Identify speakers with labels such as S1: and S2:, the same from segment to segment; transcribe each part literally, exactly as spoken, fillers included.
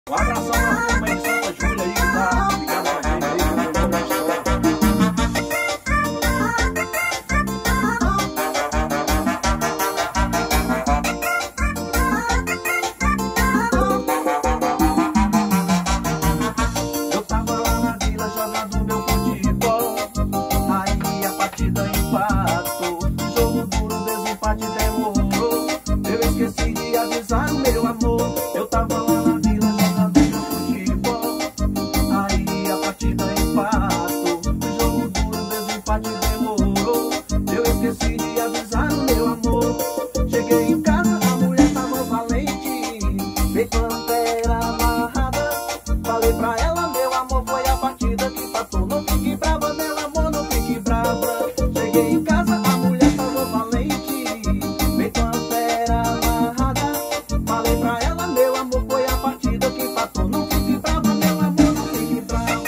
S1: Um abração pra turma aí de Santa Júlia aí, que tá ligado com a gente aí, que mandou uma história. Eu tava lá na vila jogando meu futebol, aí a partida empatou, jogo duro, desempate demorou, eu esqueci de avisar o meu amor. Eu tava lá na vila jogando meu futebol, aí a partida empatou, jogo duro, desempate demorou, eu esqueci de avisar o meu amor. Cheguei em casa, a mulher tava valente, feito pantera amarrada. Falei pra ela, meu amor, foi a partida que empatou. Não fique brava, meu amor, não fique brava. Cheguei em casa, a mulher tava valente, feito pantera amarrada. Falei pra ela, meu amor, foi a partida que empatou. Não fique brava, meu amor, não fique brava.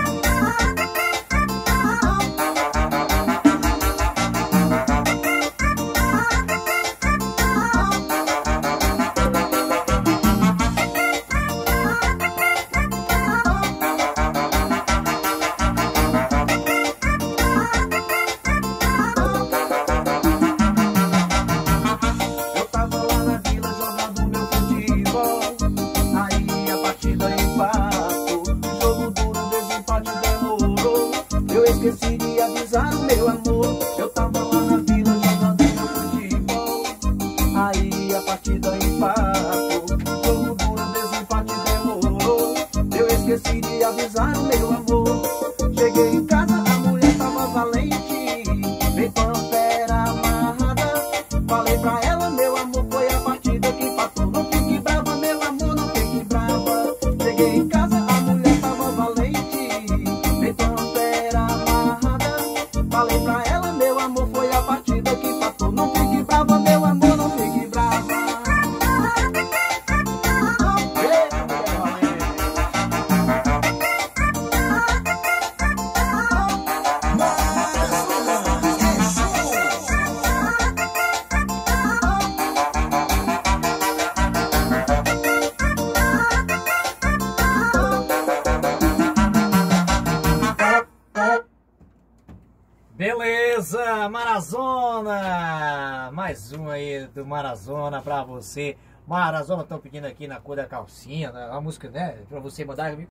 S1: Eu tava lá na vila jogando meu futebol, aí a partida empatou, jogo duro, desempate demorou, eu esqueci de avisar o meu amor. Eu tava lá na vila jogando meu futebol, aí a partida empatou, jogo duro, desempate demorou, eu esqueci de avisar o meu amor. Cheguei em casa, a mulher tava valente, bem pantera amarrada. Falei pra ela, meu amor, foi a partida que empatou. Não fique brava, meu amor, não fique brava. Cheguei em casa, a mulher tava valente, bem pantera amarrada. Falei pra ela, meu amor, foi a partida que empatou. Não fique brava, meu amor, não fique brava. Eita, mulher valente.
S2: Beleza, Marazona! Mais um aí do Marazona pra você. Marazona, estão pedindo aqui na cor da calcinha, a música, né? Pra você mandar.